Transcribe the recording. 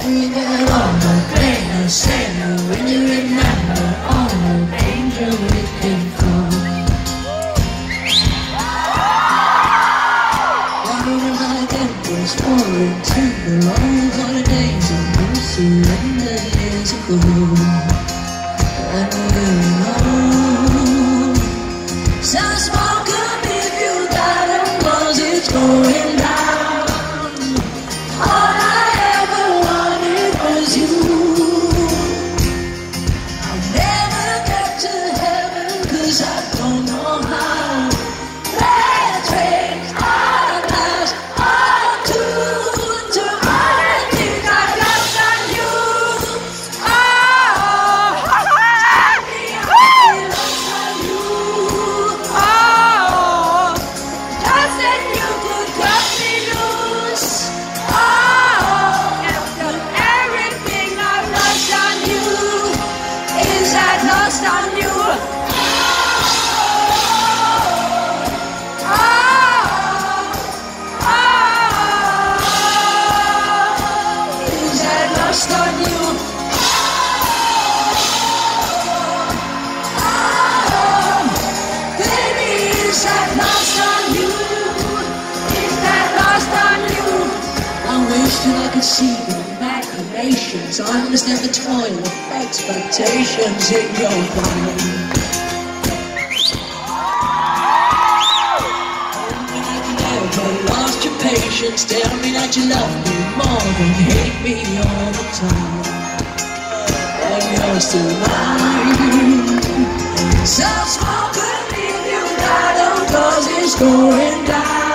we got all the pain, no shame, no when you remember all the danger we came from. Water like embers pouring to the long holidays of no surrender years ago. And we're alone. So smoke up if you got them, 'cause it's going down. All I ever wanted was you. I'll never get to heaven 'cause I don't know how. Let's raise our glass all to all the things I lost on you. Lost on you. Baby, is that lost on you? Is that lost on you? I wish that I could see your machinations. I understand the toil of expectations in your mind. Lost your patience, tell me that you love me more than hate me all the time. And you're still mine. So smoke and leave you got 'em 'cause it's going down.